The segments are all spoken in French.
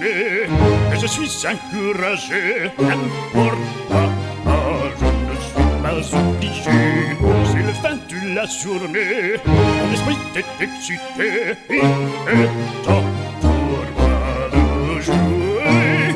journée, et je suis encouragé. N'importe quoi, je ne suis pas obligé. C'est le fin de la journée, mon esprit est excité. Il est temps pour moi de jouer.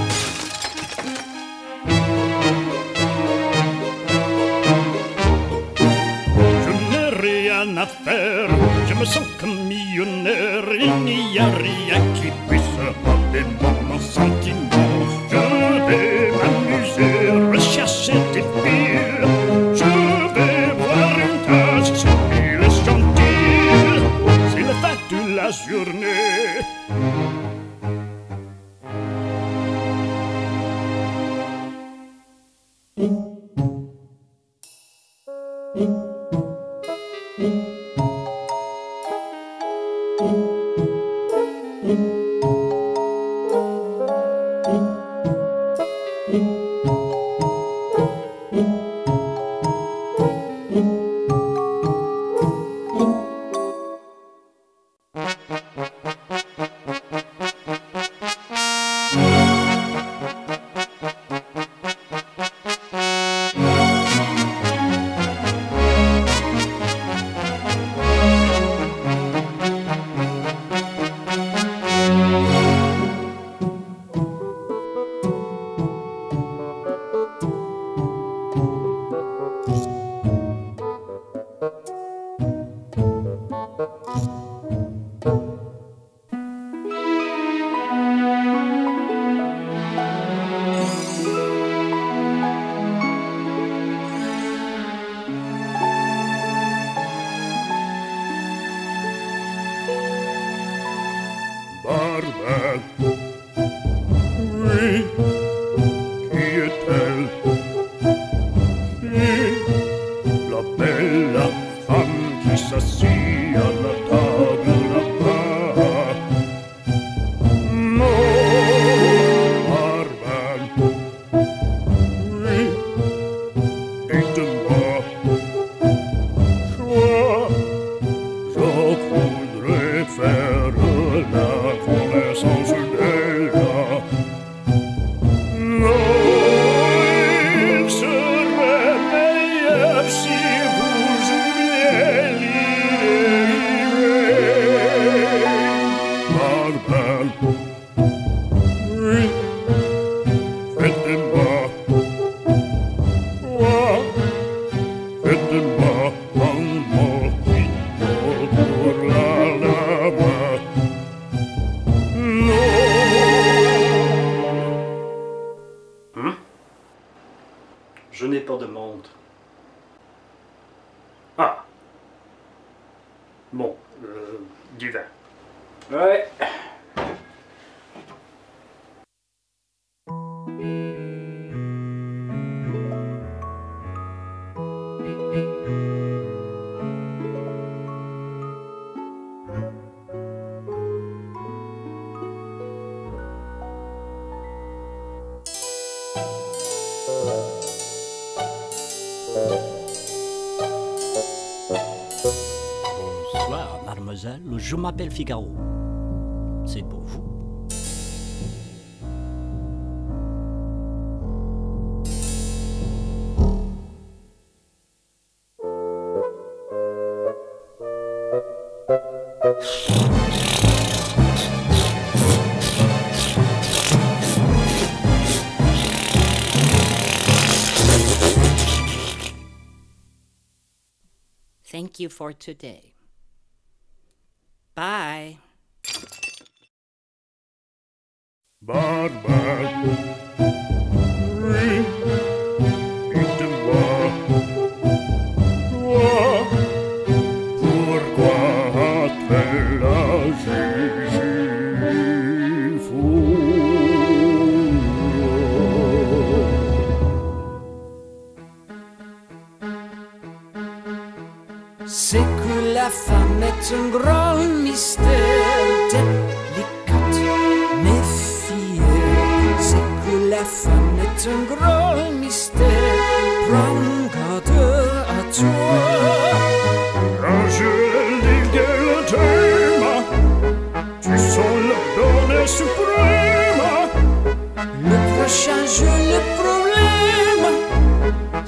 Je n'ai rien à faire, je me sens comme millionnaire. Il n'y a rien qui puisse enlever mon sentiment. Je vais m'amuser, rechercher des filles. Je vais boire une tasse, et le chanter. C'est la fin de la journée. Barbe, oui, qui est-elle? Et la belle femme qui s'assit à la table là-bas. Non, Barbe, oui, dites-moi, je voudrais faire la connaissance d'elle. Non, il serait meilleur si vous oubliez l'idée. Barbe, oui, faites-moi, faites-moi un mojito pour la lame. Je n'ai pas de montre. Ah. Bon, du vin. Ouais. Bonsoir, mademoiselle. Je m'appelle Figaro. C'est pour vous. Thank you for today. Bye. Barbe, oui, dites-moi, pourquoi a-t-elle agi si fou? C'est que la femme est un grand mystère délicat, méfiez. C'est que la femme est un grand mystère, prends garde à toi. Quand je le lis de le thème, tu sens le bonheur suprême.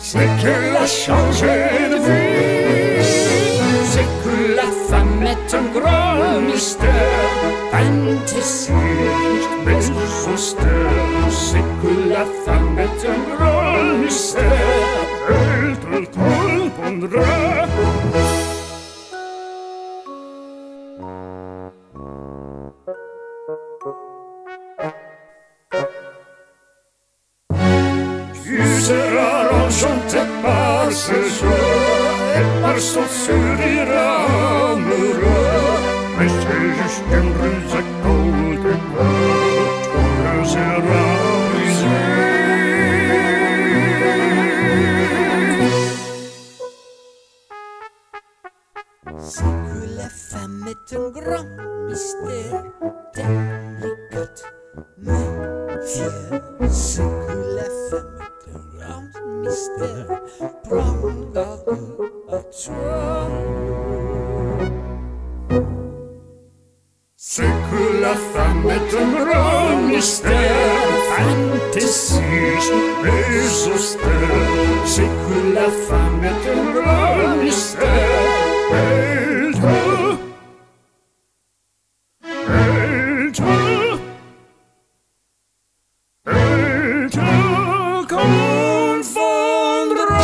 c'est qu'elle a changé de vie. C'est que la femme est un grand mystère, fantastique mais austère. C'est que la femme est un grand mystère, elle te comprendra. Tu seras enchanté par ce jour et par son sourire amoureux. Mais c'est juste une ruse à côté de tout sera brisé. C'est que la femme est un grand mystère, délicate mais fière. C'est que la femme est un grand mystère, prends garde à toi. C'est que la femme est un grand mystère, fantastique mais austère. C'est que la femme est un grand mystère, elle te confondra.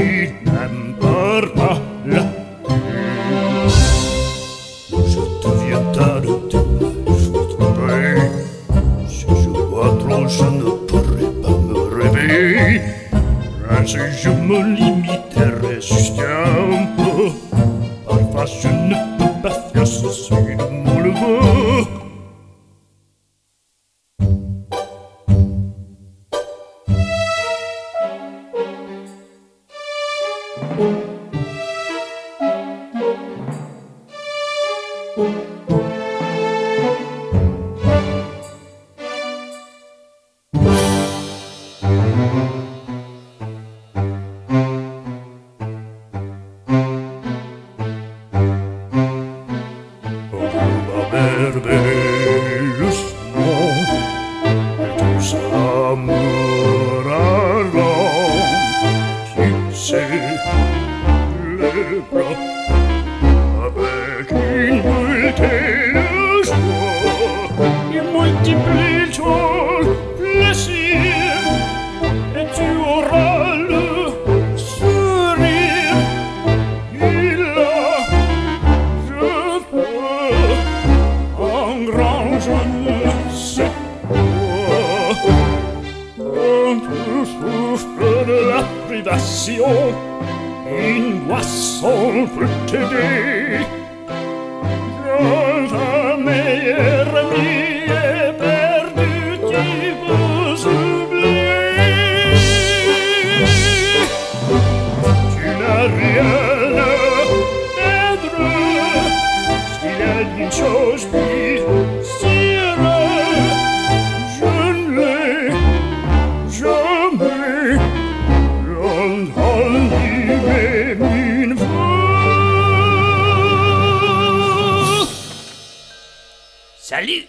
Je deviens bien tard de me frustrer. Si je vois trop, je ne pourrai pas me réveiller. Ainsi je me limite à résister un peu. Parfois je ne peux pas faire ceci de mon lever. Avec une volonté de joie, il multiplie ton plaisir, et tu auras le sourire. Il a, je peux, un grand je ne sais quoi. Quand tu souffres de la privation, une boisson peut t'aider. Quand ta meilleure amie est perdue, tu peux oublier. Tu n'as rien à perdre s'il y a une chose qui sera. Je ne l'ai jamais entendu même une fois. Salut!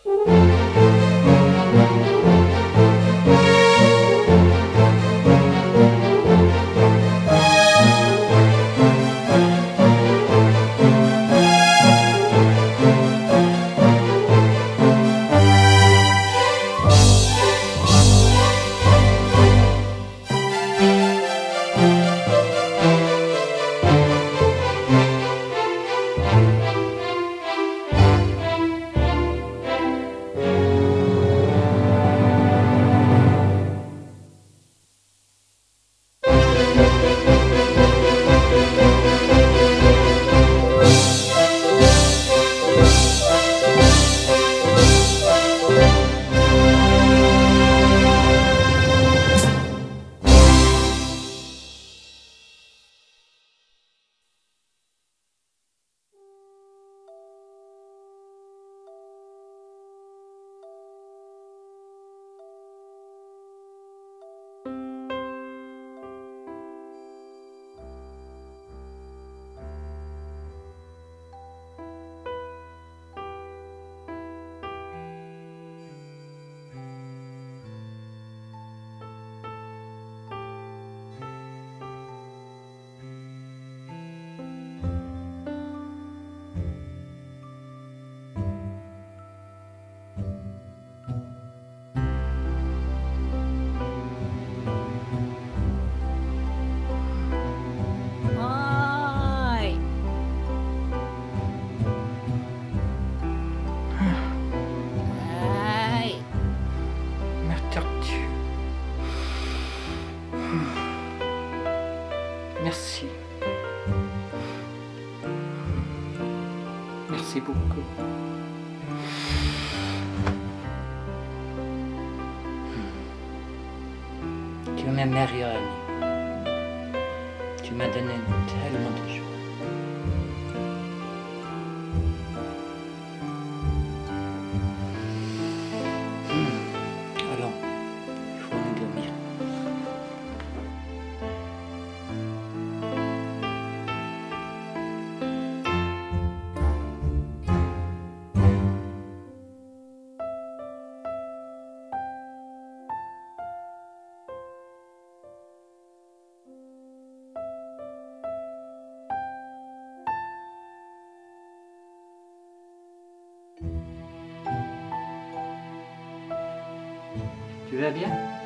Merci. Merci beaucoup. Tu es ma meilleure amie. Tu m'as donné tellement de joie. Allons, il faut nous dormir. Tu vas bien?